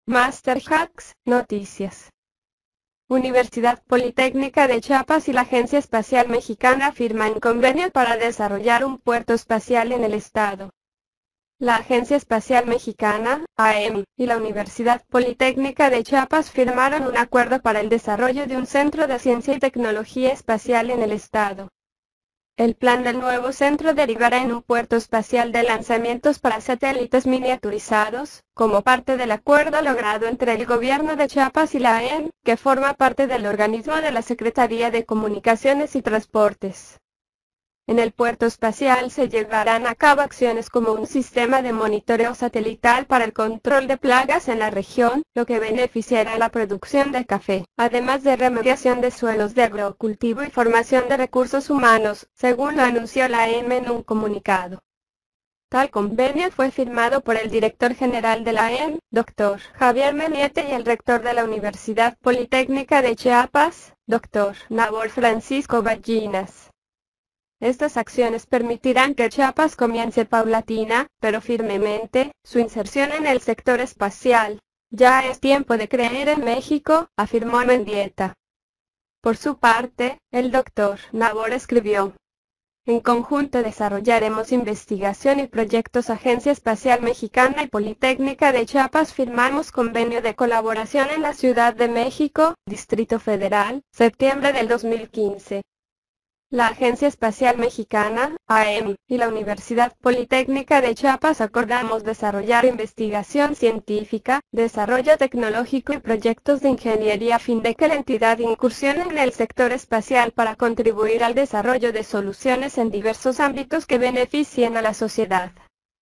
Master Hacks, noticias. Universidad Politécnica de Chiapas y la Agencia Espacial Mexicana firman convenio para desarrollar un puerto espacial en el estado. La Agencia Espacial Mexicana, AEM, y la Universidad Politécnica de Chiapas firmaron un acuerdo para el desarrollo de un centro de ciencia y tecnología espacial en el estado. El plan del nuevo centro derivará en un puerto espacial de lanzamientos para satélites miniaturizados, como parte del acuerdo logrado entre el gobierno de Chiapas y la AEM, que forma parte del organismo de la Secretaría de Comunicaciones y Transportes. En el puerto espacial se llevarán a cabo acciones como un sistema de monitoreo satelital para el control de plagas en la región, lo que beneficiará la producción de café, además de remediación de suelos de agrocultivo y formación de recursos humanos, según lo anunció la AEM en un comunicado. Tal convenio fue firmado por el director general de la AEM, Dr. Javier Mendieta, y el rector de la Universidad Politécnica de Chiapas, Dr. Nabor Francisco Ballinas. Estas acciones permitirán que Chiapas comience paulatina, pero firmemente, su inserción en el sector espacial. Ya es tiempo de creer en México, afirmó Mendieta. Por su parte, el doctor Nabor escribió: en conjunto desarrollaremos investigación y proyectos. Agencia Espacial Mexicana y Politécnica de Chiapas firmamos convenio de colaboración en la Ciudad de México, Distrito Federal, septiembre del 2015. La Agencia Espacial Mexicana, AEM, y la Universidad Politécnica de Chiapas acordamos desarrollar investigación científica, desarrollo tecnológico y proyectos de ingeniería a fin de que la entidad incursione en el sector espacial para contribuir al desarrollo de soluciones en diversos ámbitos que beneficien a la sociedad.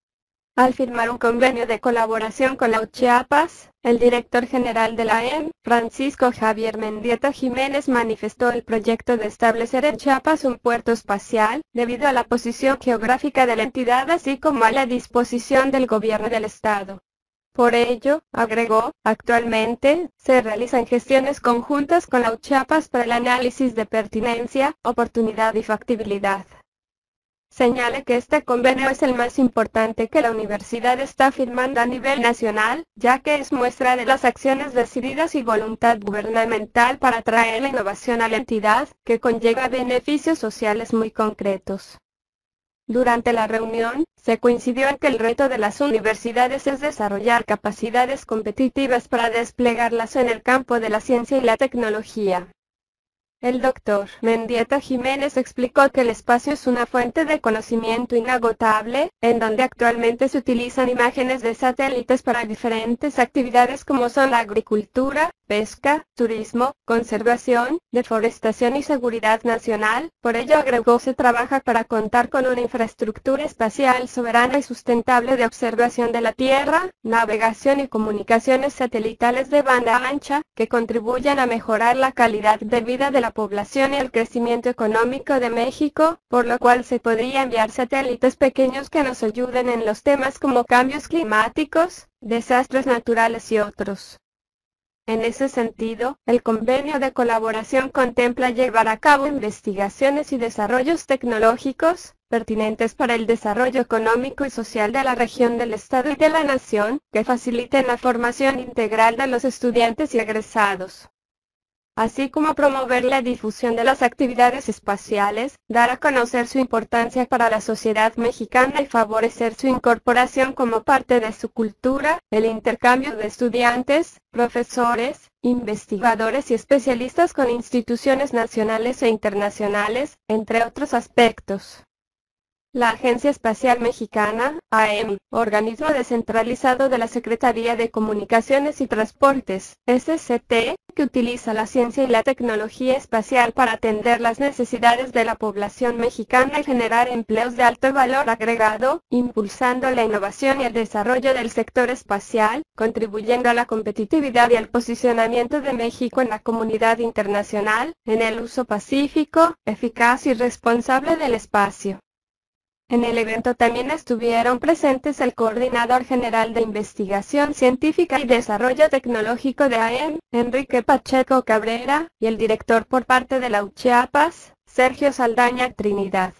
Al firmar un convenio de colaboración con la Chiapas, el director general de la AEM, Francisco Javier Mendieta Jiménez, manifestó el proyecto de establecer en Chiapas un puerto espacial, debido a la posición geográfica de la entidad así como a la disposición del gobierno del estado. Por ello, agregó, actualmente, se realizan gestiones conjuntas con la Chiapas para el análisis de pertinencia, oportunidad y factibilidad. Señala que este convenio es el más importante que la universidad está firmando a nivel nacional, ya que es muestra de las acciones decididas y voluntad gubernamental para traer la innovación a la entidad, que conlleva beneficios sociales muy concretos. Durante la reunión, se coincidió en que el reto de las universidades es desarrollar capacidades competitivas para desplegarlas en el campo de la ciencia y la tecnología. El doctor Mendieta Jiménez explicó que el espacio es una fuente de conocimiento inagotable, en donde actualmente se utilizan imágenes de satélites para diferentes actividades como son la agricultura, pesca, turismo, conservación, deforestación y seguridad nacional. Por ello, agregó, se trabaja para contar con una infraestructura espacial soberana y sustentable de observación de la Tierra, navegación y comunicaciones satelitales de banda ancha, que contribuyan a mejorar la calidad de vida de la población y el crecimiento económico de México, por lo cual se podría enviar satélites pequeños que nos ayuden en los temas como cambios climáticos, desastres naturales y otros. En ese sentido, el convenio de colaboración contempla llevar a cabo investigaciones y desarrollos tecnológicos, pertinentes para el desarrollo económico y social de la región del estado y de la nación, que faciliten la formación integral de los estudiantes y egresados, así como promover la difusión de las actividades espaciales, dar a conocer su importancia para la sociedad mexicana y favorecer su incorporación como parte de su cultura, el intercambio de estudiantes, profesores, investigadores y especialistas con instituciones nacionales e internacionales, entre otros aspectos. La Agencia Espacial Mexicana, AEM, organismo descentralizado de la Secretaría de Comunicaciones y Transportes, SCT, que utiliza la ciencia y la tecnología espacial para atender las necesidades de la población mexicana y generar empleos de alto valor agregado, impulsando la innovación y el desarrollo del sector espacial, contribuyendo a la competitividad y al posicionamiento de México en la comunidad internacional, en el uso pacífico, eficaz y responsable del espacio. En el evento también estuvieron presentes el Coordinador General de Investigación Científica y Desarrollo Tecnológico de AEM, Enrique Pacheco Cabrera, y el director por parte de la Chiapas, Sergio Saldaña Trinidad.